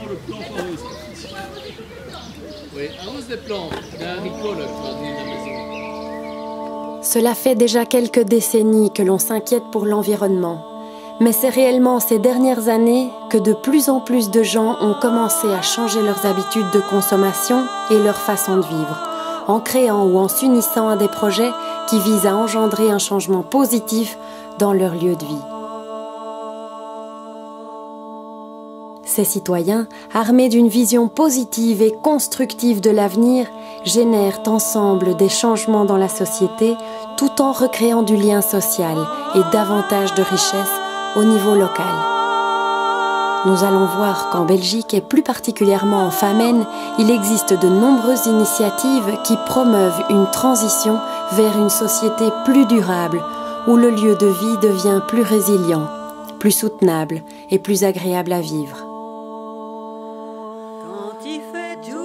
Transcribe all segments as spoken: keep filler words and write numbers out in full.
le plan forest. Oui, arrose des plantes, des haricots là, tu vas venir à la maison. Cela fait déjà quelques décennies que l'on s'inquiète pour l'environnement. Mais c'est réellement ces dernières années que de plus en plus de gens ont commencé à changer leurs habitudes de consommation et leur façon de vivre, en créant ou en s'unissant à des projets qui visent à engendrer un changement positif dans leur lieu de vie. Ces citoyens, armés d'une vision positive et constructive de l'avenir, génèrent ensemble des changements dans la société tout en recréant du lien social et davantage de richesse au niveau local. Nous allons voir qu'en Belgique et plus particulièrement en Famenne, il existe de nombreuses initiatives qui promeuvent une transition vers une société plus durable, où le lieu de vie devient plus résilient, plus soutenable et plus agréable à vivre. Quand il fait doux,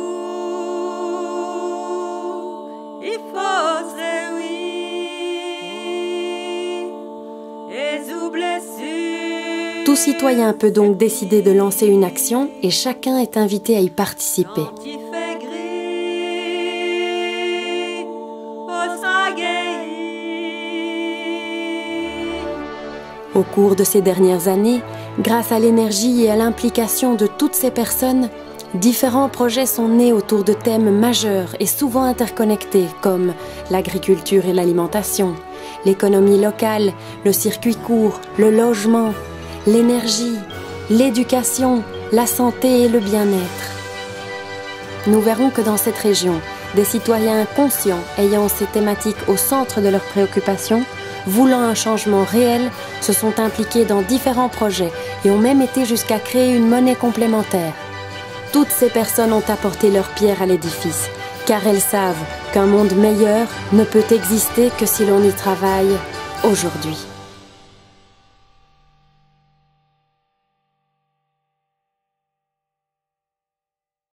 il faut se réjouir et sous blessure. Tout citoyen peut donc décider de lancer une action et chacun est invité à y participer. Quand il fait gris, faut s'aguerrir. Au cours de ces dernières années, grâce à l'énergie et à l'implication de toutes ces personnes, différents projets sont nés autour de thèmes majeurs et souvent interconnectés comme l'agriculture et l'alimentation, l'économie locale, le circuit court, le logement, l'énergie, l'éducation, la santé et le bien-être. Nous verrons que dans cette région, des citoyens conscients ayant ces thématiques au centre de leurs préoccupations, voulant un changement réel, se sont impliqués dans différents projets et ont même été jusqu'à créer une monnaie complémentaire. Toutes ces personnes ont apporté leur pierre à l'édifice, car elles savent qu'un monde meilleur ne peut exister que si l'on y travaille aujourd'hui.